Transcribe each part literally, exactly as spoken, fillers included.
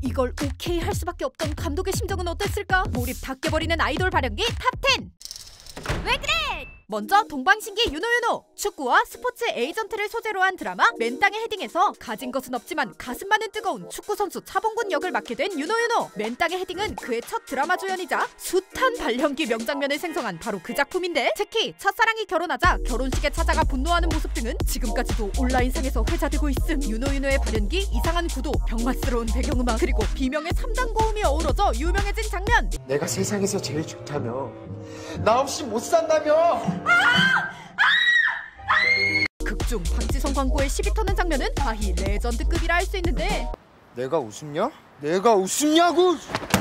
이걸 오케이 할 수밖에 없던 감독의 심정은 어땠을까? 몰입 다 깨버리는 아이돌 발연기 탑 텐! 왜 그래! 먼저 동방신기 윤호윤호! 축구와 스포츠 에이전트를 소재로 한 드라마 맨땅의 헤딩에서 가진 것은 없지만 가슴만은 뜨거운 축구선수 차범근 역을 맡게 된 윤호윤호! 맨땅의 헤딩은 그의 첫 드라마 주연이자 숱한 발연기 명장면을 생성한 바로 그 작품인데, 특히 첫사랑이 결혼하자 결혼식에 찾아가 분노하는 모습 등은 지금까지도 온라인상에서 회자되고 있음. 윤호윤호의 발연기, 이상한 구도, 병맛스러운 배경음악, 그리고 비명의 삼 단 고음이 어우러져 유명해진 장면! 내가 세상에서 제일 좋다며, 나 없이 못 산다며! 아! 아! 극중 박지성 광고에 시비 터는 장면은 과히 레전드급이라 할 수 있는데, 내가 웃음냐? 내가 웃음냐고!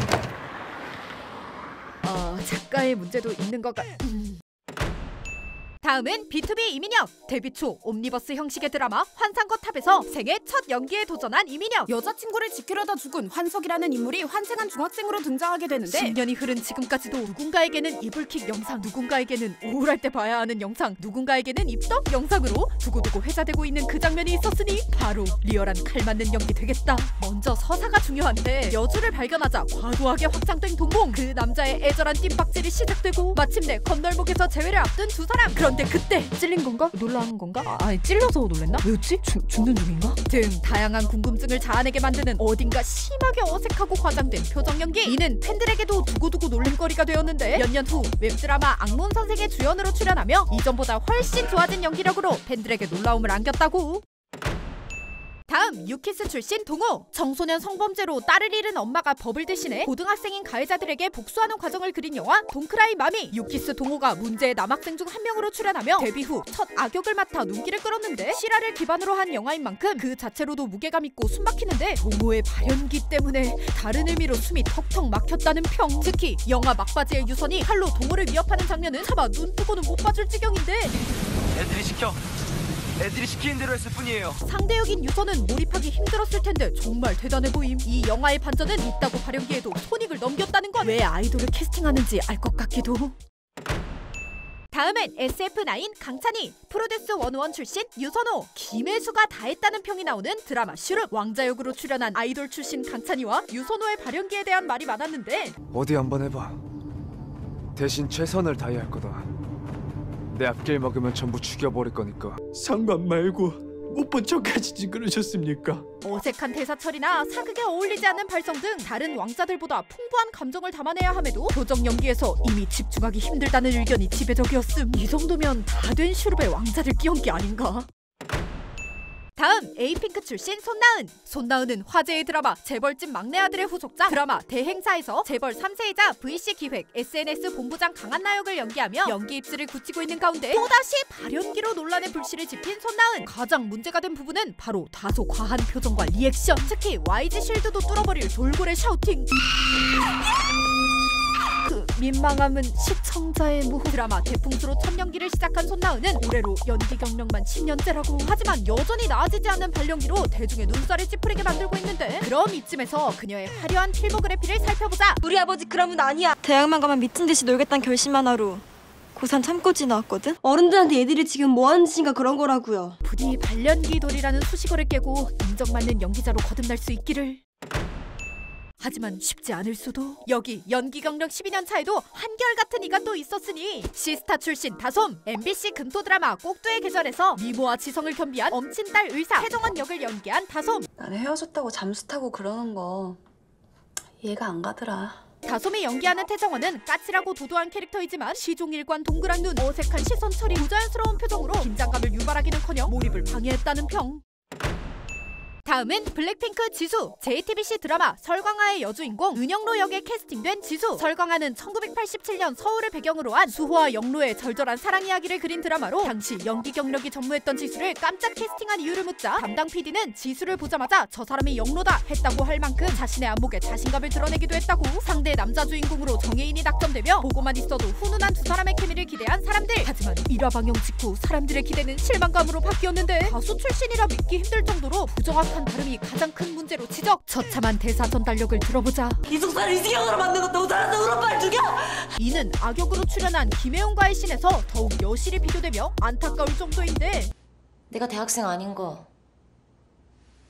어... 작가의 문제도 있는 것 같... 음... 다음은 비투비 이민혁! 데뷔 초 옴니버스 형식의 드라마 환상거 탑에서 생애 첫 연기에 도전한 이민혁! 여자친구를 지키려다 죽은 환석이라는 인물이 환생한 중학생으로 등장하게 되는데, 십 년이 흐른 지금까지도 누군가에게는 이불킥 영상, 누군가에게는 우울할 때 봐야 하는 영상, 누군가에게는 입덕 영상으로 두고두고 회자되고 있는 그 장면이 있었으니 바로 리얼한 칼맞는 연기 되겠다. 먼저 서사가 중요한데, 여주를 발견하자 과도하게 확장된 동공, 그 남자의 애절한 뜀박질이 시작되고 마침내 건널목에서 재회를 앞둔 두 사람. 그런데 그때 찔린 건가? 놀라는 건가? 아, 아니 찔려서 놀랬나? 왜였지? 주, 죽는 중인가? 등 다양한 궁금증을 자아내게 만드는 어딘가 심하게 어색하고 과장된 표정 연기. 이는 팬들에게도 두고두고 놀림거리가 되었는데, 몇 년 후 웹드라마 악몬 선생의 주연으로 출연하며 이전보다 훨씬 좋아진 연기력으로 팬들에게 놀라움을 안겼다고. 다음 유키스 출신 동호! 청소년 성범죄로 딸을 잃은 엄마가 법을 대신해 고등학생인 가해자들에게 복수하는 과정을 그린 영화 동크라이 마미! 유키스 동호가 문제의 남학생 중 한 명으로 출연하며 데뷔 후 첫 악역을 맡아 눈길을 끌었는데, 실화를 기반으로 한 영화인 만큼 그 자체로도 무게감 있고 숨막히는데, 동호의 발연기 때문에 다른 의미로 숨이 턱턱 막혔다는 평! 특히 영화 막바지의 유선이 칼로 동호를 위협하는 장면은 차마 눈 뜨고는 못 봐줄 지경인데, 애들이 시켜! 애들이 시키는 대로 했을 뿐이에요. 상대역인 유선은 몰입하기 힘들었을 텐데 정말 대단해 보임. 이 영화의 반전은 있다고 발연기에도 손익을 넘겼다는 것. 왜 아이돌을 캐스팅하는지 알 것 같기도. 다음은 에스에프나인 강찬희! 프로듀스 백일 출신 유선호! 김혜수가 다 했다는 평이 나오는 드라마 슈룹! 왕자 역으로 출연한 아이돌 출신 강찬희와 유선호의 발연기에 대한 말이 많았는데, 어디 한번 해봐. 대신 최선을 다해야 할 거다. 내 앞길 먹으면 전부 죽여버릴 거니까. 상관 말고 못 본 척하시지 그러셨습니까? 어색한 대사 처리나 사극에 어울리지 않는 발성 등 다른 왕자들보다 풍부한 감정을 담아내야 함에도 표정 연기에서 이미 집중하기 힘들다는 의견이 지배적이었음. 이 정도면 다 된 슈룹의 왕자들 끼얹기 아닌가? 다음 에이핑크 출신 손나은! 손나은은 화제의 드라마 재벌집 막내 아들의 후속작 드라마 대행사에서 재벌 삼 세이자 브이씨 기획 에스엔에스 본부장 강한나 역을 연기하며 연기 입지를 굳히고 있는 가운데, 또다시 발연기로 논란의 불씨를 지핀 손나은! 가장 문제가 된 부분은 바로 다소 과한 표정과 리액션, 특히 와이지 쉴드도 뚫어버릴 돌고래 샤우팅. 그 민망함은 시청자의 무후. 드라마 대풍수로 첫 연기를 시작한 손나은은 올해로 연기 경력만 십 년째라고. 하지만 여전히 나아지지 않는 발연기로 대중의 눈살을 찌푸리게 만들고 있는데, 그럼 이쯤에서 그녀의 화려한 필모그래피를 살펴보자. 우리 아버지 그러면 아니야. 대학만 가면 미친 듯이 놀겠다는 결심 하나로 고삼 참고지 나왔거든? 어른들한테 애들이 지금 뭐하는 짓인가 그런 거라고요. 부디 발연기 돌이라는 수식어를 깨고 인정받는 연기자로 거듭날 수 있기를. 하지만 쉽지 않을 수도. 여기 연기 경력 십이 년 차에도 한결같은 이가 또 있었으니, 시스타 출신 다솜! 엠비씨 금토 드라마 꼭두의 계절에서 미모와 지성을 겸비한 엄친딸 의사 태정원 역을 연기한 다솜! 나는 헤어졌다고 잠수 타고 그러는 거 이해가 안 가더라. 다솜이 연기하는 태정원은 까칠하고 도도한 캐릭터이지만 시종일관 동그란 눈, 어색한 시선 처리, 부자연스러운 표정으로 긴장감을 유발하기는커녕 몰입을 방해했다는 평. 다음은 블랙핑크 지수! 제이티비씨 드라마 설광아의 여주인공 은영로 역에 캐스팅된 지수! 설광아는 천구백팔십칠 년 서울을 배경으로 한 수호와 영로의 절절한 사랑 이야기를 그린 드라마로 당시 연기 경력이 전무했던 지수를 깜짝 캐스팅한 이유를 묻자, 담당 피디는 지수를 보자마자 저 사람이 영로다 했다고 할 만큼 자신의 안목에 자신감을 드러내기도 했다고. 상대 남자 주인공으로 정혜인이 낙점되며 보고만 있어도 훈훈한 두 사람의 케미를 기대한 사람들. 하지만 일화 방영 직후 사람들의 기대는 실망감으로 바뀌었는데, 가수 출신이라 믿기 힘들 정도로 부정확한 발음이 가장 큰 문제로 지적. 처참한 대사 전달력을 들어보자. 이숙사를 이승영으로 만든 것도 못하는 우리 오빠를 죽여! 이는 악역으로 출연한 김혜웅과의 씬에서 더욱 여실히 비교되며 안타까울 정도인데, 내가 대학생 아닌 거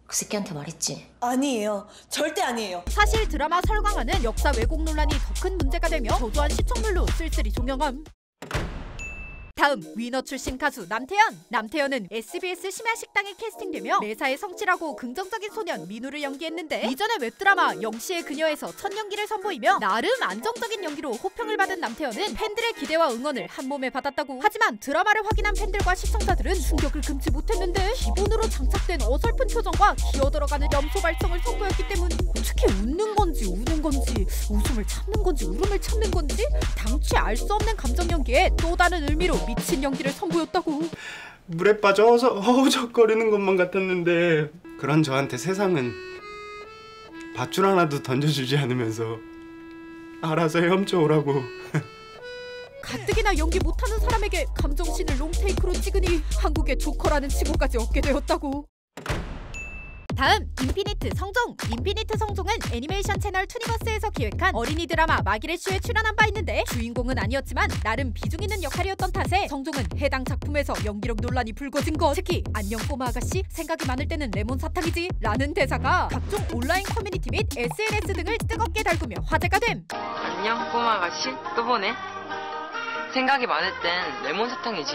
그 새끼한테 말했지? 아니에요. 절대 아니에요. 사실 드라마 설광화는 역사 왜곡 논란이 더 큰 문제가 되며 저조한 시청률로 쓸쓸히 종영함. 다음 위너 출신 가수 남태현. 남태현은 에스비에스 심야식당에 캐스팅되며 매사에 성실하고 긍정적인 소년 민우를 연기했는데 이전에 웹드라마 영시의 그녀에서 첫 연기를 선보이며 나름 안정적인 연기로 호평을 받은 남태현은 팬들의 기대와 응원을 한몸에 받았다고. 하지만 드라마를 확인한 팬들과 시청자들은 충격을 금치 못했는데 기본으로 장착된 어설픈 표정과 기어들어가는 염소 발성을 선보였기 때문 어떻게 웃는 건지 우는 건지 웃음을 참는 건지 울음을 참는 건지 당최 알 수 없는 감정 연기에 또 다른 의미로 미친 연기를 선보였다고. 물에 빠져서 허우적거리는 것만 같았는데 그런 저한테 세상은 밧줄 하나도 던져주지 않으면서 알아서 헤엄쳐오라고. 가뜩이나 연기 못하는 사람에게 감정신을 롱테이크로 찍으니 한국의 조커라는 칭호까지 얻게 되었다고. 다음 인피니트 성종. 인피니트 성종은 애니메이션 채널 투니버스에서 기획한 어린이 드라마 마기레쇼에 출연한 바 있는데 주인공은 아니었지만 나름 비중 있는 역할이었던 탓에 성종은 해당 작품에서 연기력 논란이 불거진 것. 특히 안녕 꼬마 아가씨 생각이 많을 때는 레몬 사탕이지 라는 대사가 각종 온라인 커뮤니티 및 에스엔에스 등을 뜨겁게 달구며 화제가 됨. 안녕 꼬마 아가씨 또 보네. 생각이 많을 땐 레몬 사탕이지.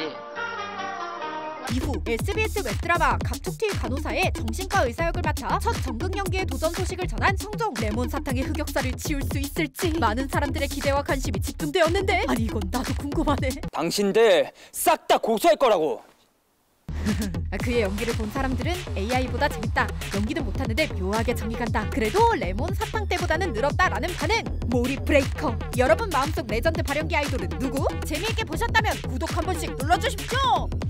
이후 에스비에스 웹드라마 감촉튀 간호사의 정신과 의사 역을 맡아 첫 전극 연기의 도전 소식을 전한 성종. 레몬 사탕의 흑역사를 지울 수 있을지 많은 사람들의 기대와 관심이 집중되었는데 아니 이건 나도 궁금하네. 당신들 싹 다 고소할 거라고. 그의 연기를 본 사람들은 에이아이보다 재밌다, 연기는 못하는데 묘하게 정이 간다, 그래도 레몬 사탕 때보다는 늘었다라는 반응. 몰입 브레이커. 여러분 마음속 레전드 발연기 아이돌은 누구? 재미있게 보셨다면 구독 한 번씩 눌러주십시오.